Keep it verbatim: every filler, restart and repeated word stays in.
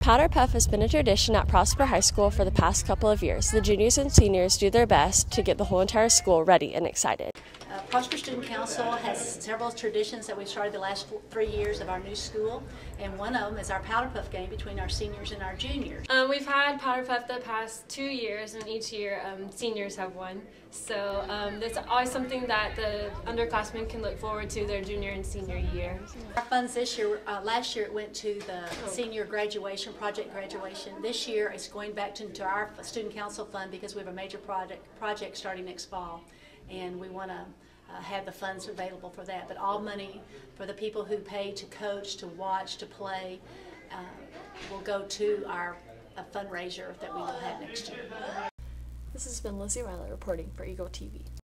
Powderpuff has been a tradition at Prosper High School for the past couple of years. The juniors and seniors do their best to get the whole entire school ready and excited. Uh, Prosper Student Council has several traditions that we've started the last four, three years of our new school, and one of them is our Powderpuff game between our seniors and our juniors. Um, we've had Powderpuff the past two years, and each year um, seniors have won. So um, it's always something that the underclassmen can look forward to their junior and senior year. Our funds this year, uh, last year it went to the senior graduation, project graduation. This year it's going back to, to our student council fund because we have a major project, project starting next fall, and we want to Uh, have the funds available for that. But all money for the people who pay to coach, to watch, to play uh, will go to our uh, fundraiser that we will have next year. This has been Lizzie Weiler reporting for Eagle T V.